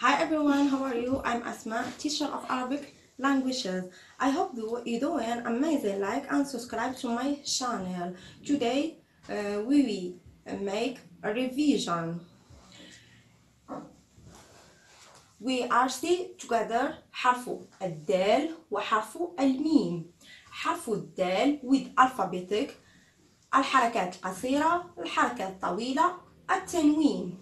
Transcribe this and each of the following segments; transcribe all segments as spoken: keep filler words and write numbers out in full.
Hi everyone, how are you? I'm Asma, teacher of Arabic languages. I hope you're doing amazing. Like and subscribe to my channel. Today uh, we will make a revision. We are see together حرف الدال وحرف الميم. حرف الدال with alphabetic الحركات القصيرة الحركات الطويلة التنوين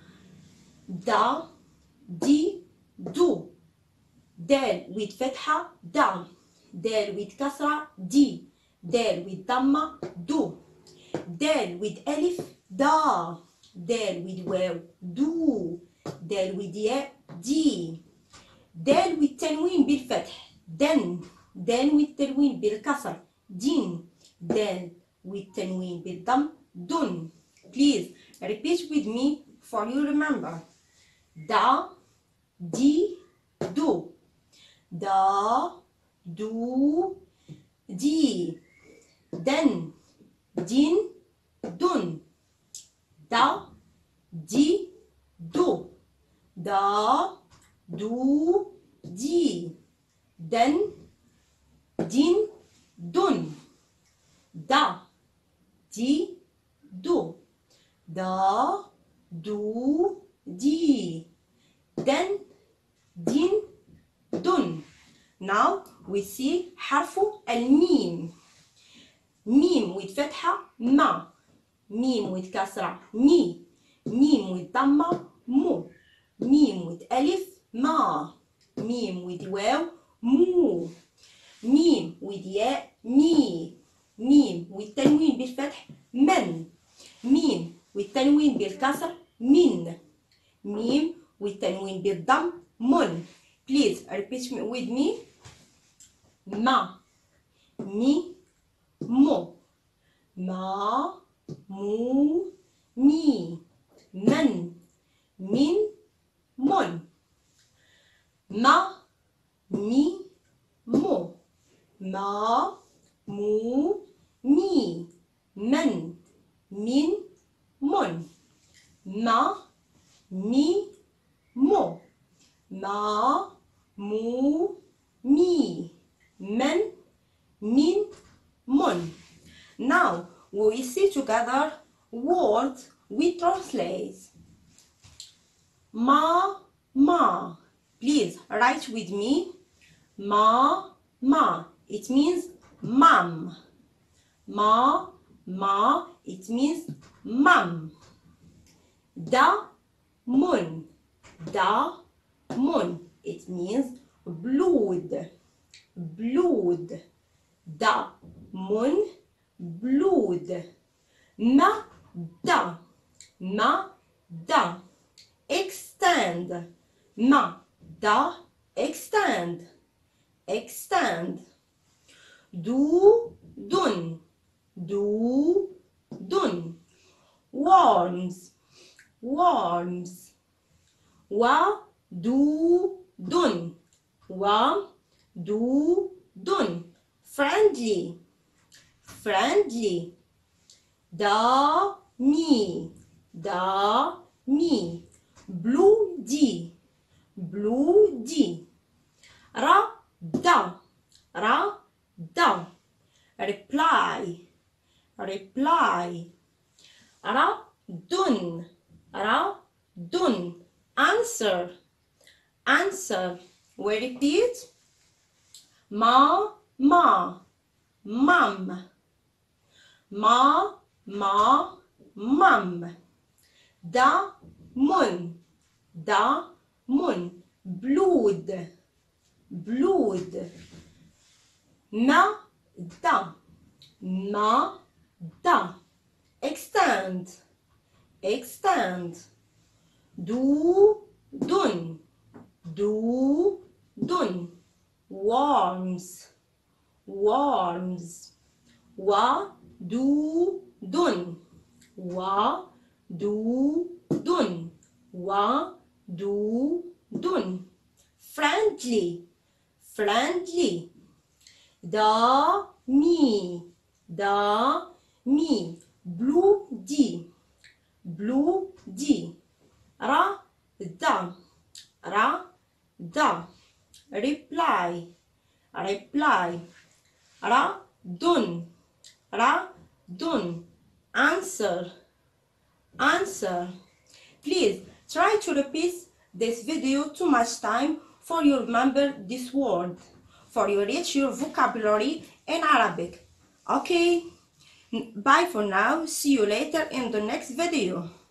دا دي دو دال ويد فتحة دا دال ويد كسرة دي دال ويد ضمة دو دال ويد ألف دا دال ويد واو دو دال ويد ياء دي دال ويد تنوين بالفتح دن دال ويد تنوين بالكسر دين دال ويد تنوين بالضم دن. Please repeat with me for you remember. دا دي دو دا دو دي دن دين دن دا دي دو دا دو دي دن دين دن دا دي دو دا دو دي دن دين دن. Now we see حرف الميم. ميم with فتحة ما ميم with كسرة مي ميم with ضمة مو ميم with ألف ما ميم with واو مو ميم with ياء مي ميم with تنوين بالفتح من ميم with تنوين بالكسر من ميم with تنوين بالضم من. Please repeat with me. ما مي مو ما مو مي من من من ما مي مو ما مو مي من من من ما مي مو ما مو مي من من من. Now we see together words we translate. Ma ma. Please write with me. Ma ma. It means mom. Ma ma. It means mom. Da mun. Da mun. It means blood. Blood. Da mun blood. Ma da ma da extend. Ma da extend. Extend. Do dun. Do dun. Worms. Worms. Wa do dun. Wa do dun. Friendly. Friendly. Da mi. Da mi. Bloody. Bloody. Ra da. Ra da. Reply. Reply. Ra dun. Ra dun. Answer. Answer. We repeat. Ma ma. Mum. Ma ma mum. Da mun. Da mun. Blood. Blood. Ma da. Ma da. Extend. Extend. Do dun. Do dun. Worms. Worms. Wa do dun. Wa do dun. Wa do dun. Friendly. Friendly. Da mi. Da mi. Bloody. Bloody. Ra da. رد reply reply ردٌ ردٌ answer answer. Please try to repeat this video too much time for you remember this word, for you reach your vocabulary in Arabic. Okay, bye for now. See you later in the next video.